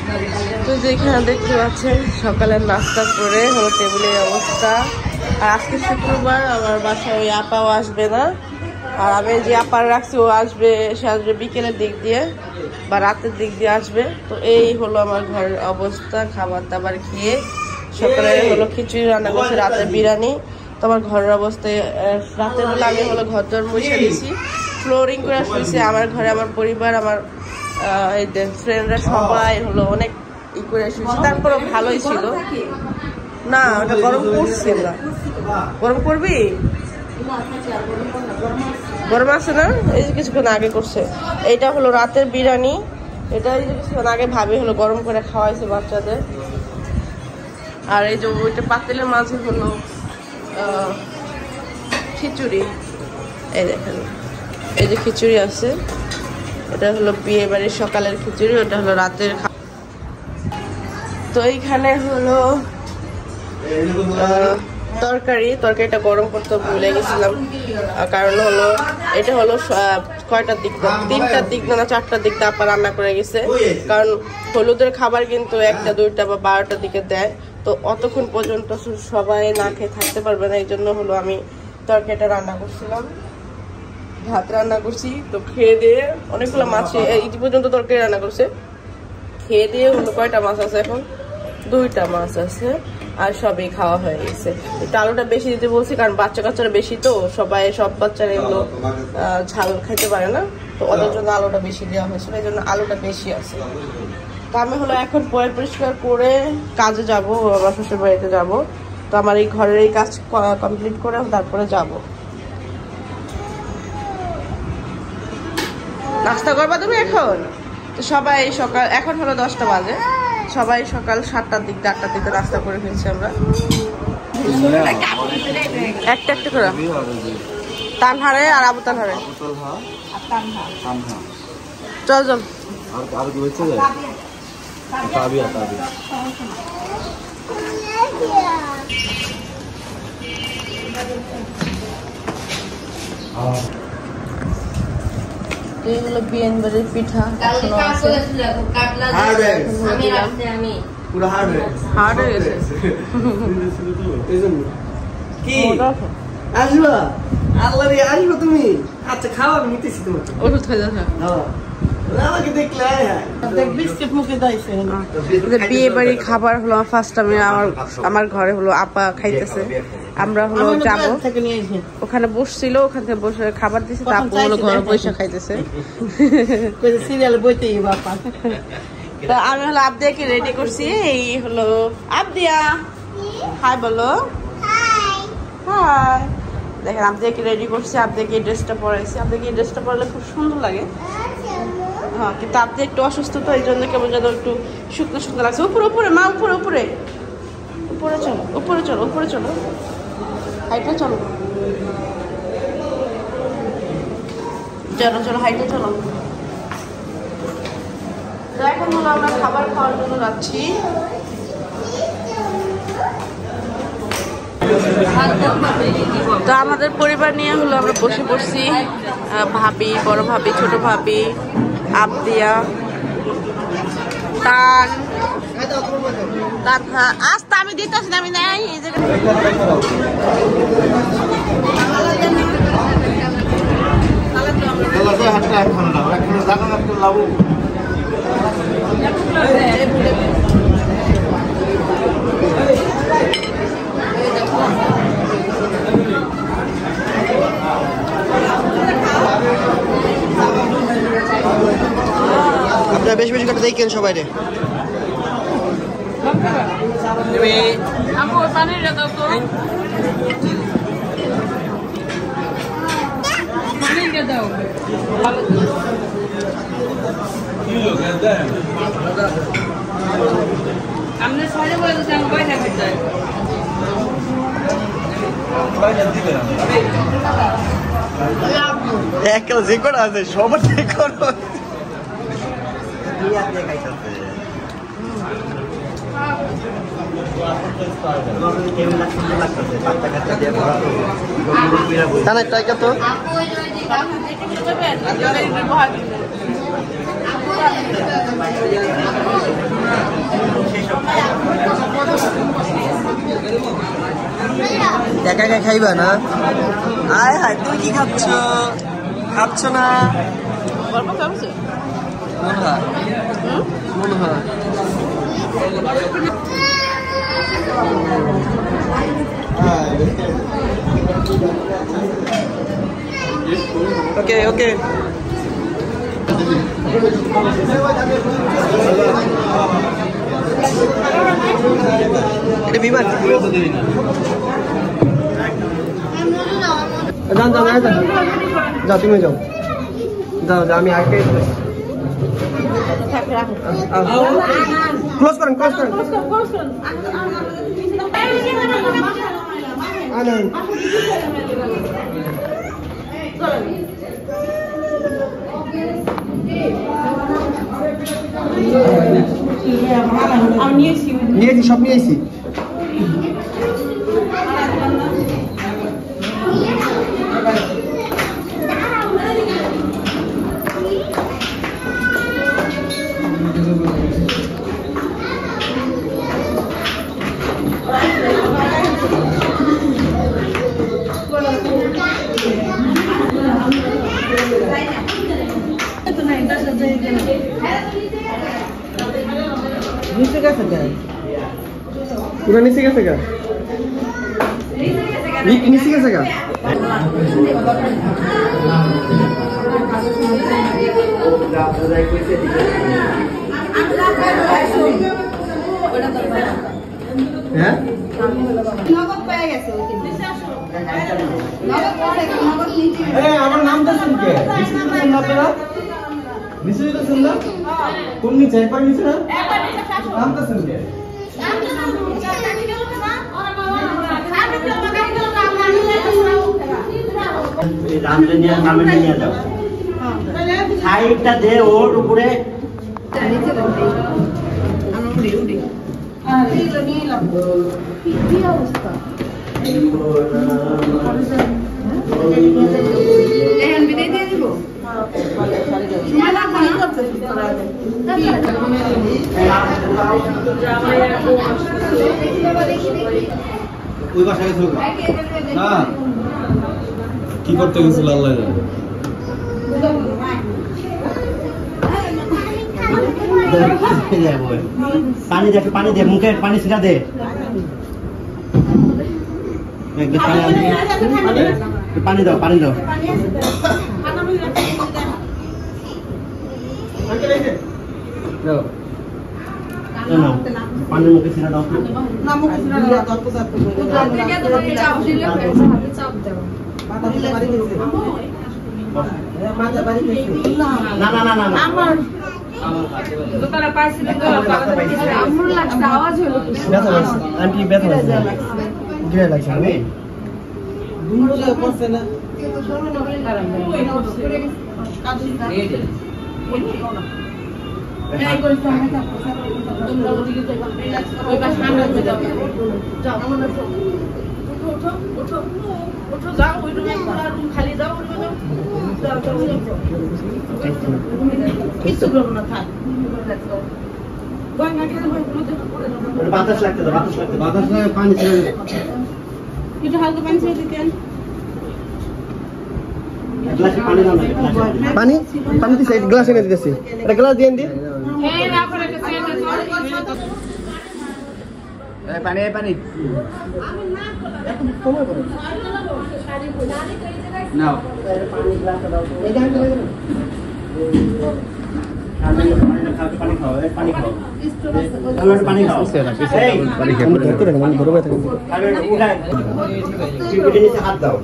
তো যেখানে দেখতে পাচ্ছেন সকালের নাস্তা করে হলো টেবিলের অবস্থা। আর আজকে শুক্রবার, আমার বাসায় ওই আপাও আসবে না। আর আমি যে আপার রাখছি ও আসবে, সে আসবে বিকেলের দিক দিয়ে বা রাতের দিক দিয়ে আসবে। তো এই হলো আমার ঘরের অবস্থা, খাবার দাবার খেয়ে। সকালে হলো খিচুড়ি রান্না করছে, রাতের বিরিয়ানি। তো আমার ঘরের অবস্থায় রাতের বেলা আমি হলো ঘর দর মুছে দিয়েছি, ফ্লোরিং করে শুয়েছি। আমার ঘরে আমার পরিবার, আমার এই ফ্রেন্ডরা সবাই হলো অনেক ই করে শুয়েছি। তারপরে ভালোই ছিল না, ওটা গরম করছে না। গরম করবি? গরম আছে না? এই যে কিছুক্ষণ আগে করছে। এইটা হলো রাতের বিরিয়ানি। এটা এই যে কিছুক্ষণ আগে ভাবি হলো গরম করে খাওয়াইছে বাচ্চাদের। আর এই যে ওইটা পাতিলের মাঝে হলো খিচুড়ি। এই দেখেন, এই যে খিচুড়ি আছে, এটা হলো বিয়ে বাড়ির সকালের খিচুড়ি, ওটা হলো রাতের। তো এইখানে হলো তরকারিটা গরম করতে ভুলে গেছিলাম। কারণ হলো এটা হলো কয়টার দিক, 3টার দিক না 4টার দিক আপা রান্না করে গেছে। কারণ হলুদের খাবার কিন্তু 1টা 2টা বা 12টার দিকে দেয়। তো অতক্ষণ পর্যন্ত সবাই না খেয়ে থাকতে পারবে না, এই জন্য হলো আমি তরকারিটা রান্না করছিলাম, ভাত রান্না করছি। তো খেয়ে দিয়ে অনেকগুলো মাছ এই পর্যন্ত তরকারি রান্না করছে। খেয়ে দিয়ে হলো কয়টা মাছ আছে এখন, 2টা মাছ আছে। আর সবই খাওয়া হয়ে গেছে। একটু আলুটা বেশি দিতে বলছি, কারণ বাচ্চা কাচ্চারা বেশি, তো সব বাচ্চারা এগুলো ঝাল খাইতে পারে না। তো ওদের জন্য আলুটা বেশি দেওয়া হয়েছিল, এই জন্য আলুটা বেশি আছে। তো আমি হলো এখন পরিষ্কার করে কাজে যাব, আমার শ্বশুর বাড়িতে যাব। তো আমার এই ঘরের এই কাজ কমপ্লিট করে তারপরে যাব। নাস্তা করবা তুমি এখন? তো সবাই সকাল, এখন হলো 10টা বাজে, সবাই সকাল 7টার দিক 8টার দিকে নাস্তা করে ফেলছি আমরা। একটা একটা করে তানহারে আর আবু তানহারে। চল চল। এই হলো বিয়েন বাড়ির পিঠা। হার্ড হয়ে গেছে। আসবা আল্লাহ রে, আসবো তুমি? আচ্ছা খাওয়া নিতেছি তোমার ওষুধ হয়ে যাচ্ছে। আমাকে দেখলে বিস্কিট মুখে দিয়েছে। বিয়ে বাড়ির খাবার হলো ফার্স্ট টাইম আমার ঘরে হলো আপা খাইতেছে। আমরা হলো যাবো, ওখানে বসছিল, ওখান থেকে বসে খাবার দিচ্ছে। তারপর হলো ঘরে বসে খাইতেছে। সিরিয়াল বইতেই বাপা। তো আমি হলো আবদিয়াকে রেডি করছি। এই হলো আবদিয়া, হাই বলো। হাই। দেখেন আবদিয়াকে রেডি করছি, আবদিয়াকে এই ড্রেসটা পরাইছি। আবদিয়াকে এই ড্রেসটা পরালে খুব সুন্দর লাগে। হ্যাঁ, কিন্তু আপনি একটু অসুস্থ, তো এই জন্য কেমন যেন একটু শুকনো শুকনো লাগছে। উপরে উপরে মা, উপরে উপরে উপরে চলো, উপরে চলো, উপরে চলো, হাইটে চলো, চলো চলো, হাইটে চলো। তো এখন হলো আমরা খাবার খাওয়ার জন্য যাচ্ছি। তো আমাদের পরিবার নিয়ে হলো আমরা বসে পড়ছি, ভাবি, বড় ভাবি, ছোট ভাবি, আবদিয়া, তান। আস্তে আমি দিতেছি না, আমি নাই। এই যে আপনারা বেশি বেশি করে দেখেন সবাই রে। একটা যে করে আছে সবার যে করো তাই কত একা একা খাইবা না? আয় হায়, তুমি কি খাচ্ছ? খাচ্ছ না? গল্প খাচ্ছে মনে হয়, মনে হয়। ওকে ওকে, এটা বিমান। যাও যাও যাও যাও, তুমি যাও যাও যাও, আমি আগে ক্লোজ করেন, ক্লোজ করেন। নিয়েছি, সব নিয়েছি। নিচে গেছে কেন? পুরো নিচে গেছে কেন? নিচে গেছে কেন? হ্যাঁ, আমার নামটা শুনকে আপনারা নিচে যেতেছেন না? কোন নিচে? একবার নিচে না? নামটা শুনকে সাইডটা দে ওর উপরে। ওই বাসায় গেছিল না, কি করতে গেছিল আল্লাহ জানে। পানি দে, পানি দে, মুখে পানি ছিটা দে। পানি দাও, পানি দাও। পানির মুখে ছিটা দাও। না না না না না, আন্টি ব্যথা লাগছে, গিয়ে লাগছে আমি বাতাস লাগতে দাও, বাতাস লাগতে দাও। বাতাস লাগে, পানি ছেড়ে দেবে। একটু হালকা পানি ছেড়ে দিতেন। এক গ্লাস পানি দাও না, এক গ্লাস। পানি, পানি দিছে, গ্লাস এনে দিতেছি, একটা গ্লাস দিয়ে দিন। পানি পানি নাও। পানি খাও, পানি খাও, পানি খাও। হাত দাও।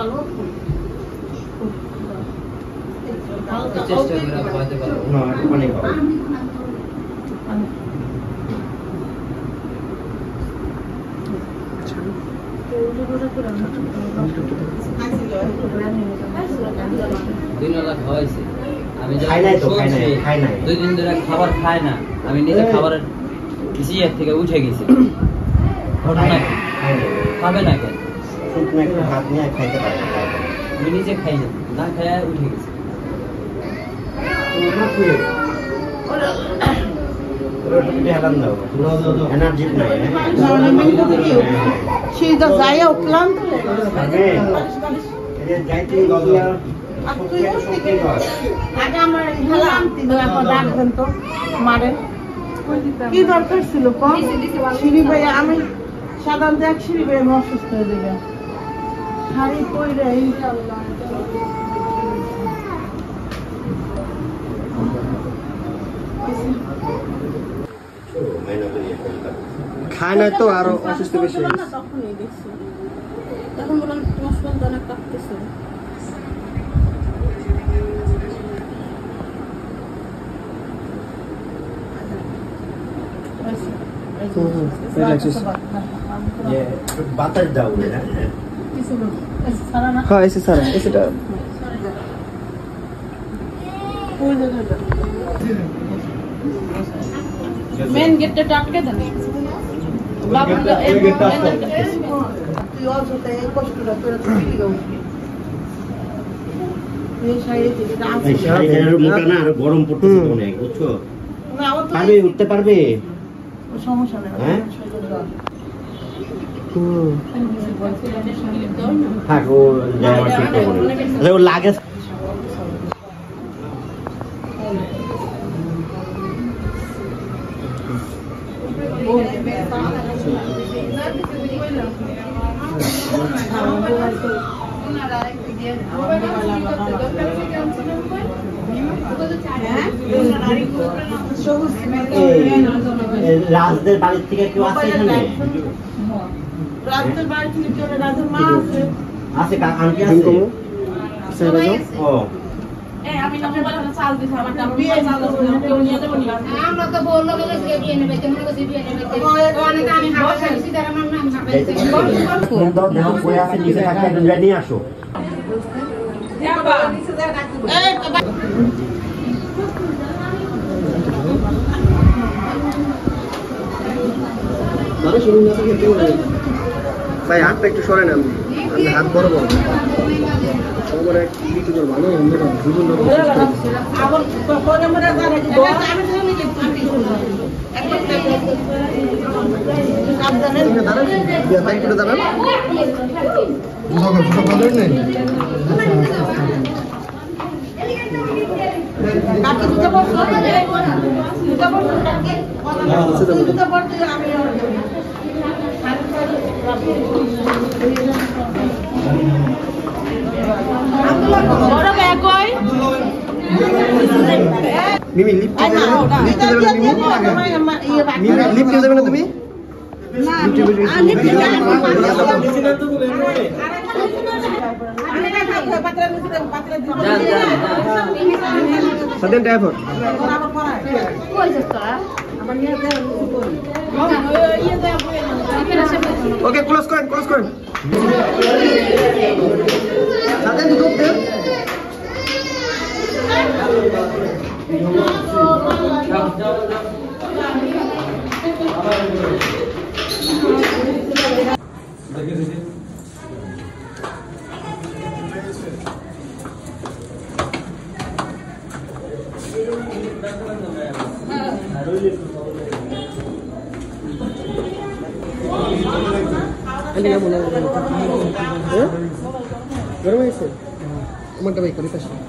পানি খাও। আমি খাই নাই তো, খাই নাই, খাই নাই। 2 দিন ধরে খাবার খায় না, আমি নিজে খাবারের ইসিয়ার থেকে উঠে গেছি। ঘটনা খাবে না কেন? শুকনো একটু ভাত নিয়ে খাইতে পারে। আমি নিজে খাই না, না খায় উঠে গেছি। এনার্জি নাই সিধা যাইয়া উঠলাম কি দরকার ছিল সিঁড়ি ভাইয়া আমি সাধারণত এক সিঁড়ি ভাই আমি অসুস্থ হয়ে যাবে শাড়ি পরে ইনশাল্লাহ খায় না তো আরো অসুস্থ বেশি তখনই দেখছি তখন বললাম তোমার শরীর অনেক কাঁপতেছে বাতাস দাও হ্যাঁ এসে স্যার এসেটা মেন গেটটা টাটকে দেন মোটা না আর গরম পড়তেছে অনেক বুঝছো পারবে উঠতে পারবে সমস্যা নেই থাক ও লাগে রাজদের বাড়ির থেকে কেউ আছে এখানে রাজদের বাড়ি থেকে কেউ রাজের মা আছে আছে আন্টি আছে ও আমি না মোবাইলে চাল দিছি আমার দাম বিয়ে চাল আছে কেউ নিয়ে দেব না আমরা তো বললো বলে যে বিয়ে নেবে কেমন করে বিয়ে নেবে অনেক আমি হাওয়া খাইছি তার আমার নাম দাও দাও কই আছে নিচে থাকতে দুইটা নিয়ে আসো ভাই হাতটা একটু সরে নেন হাত বড় বড় সবার এক কিছু করবো ভালো দুজন লোক মিমি লিফট দেবে না তুমি সাদেন টাইপ ওকে ক্লোজ করেন সাদেন দুটো দেন গরম হয়েছে আমারটা ভাই করি পাশে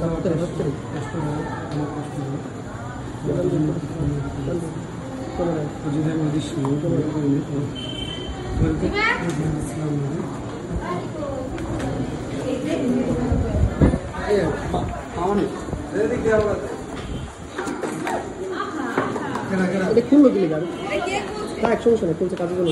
খুললো দিলে গাড়ি এক সমস্যা নেই খুলছে কাজের জন্য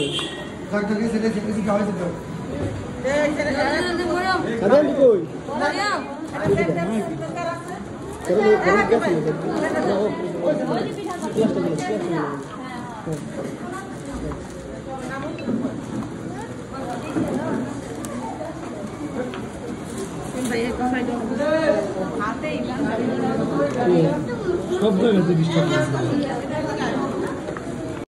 সব জায়গাতে ডিস্টার্ব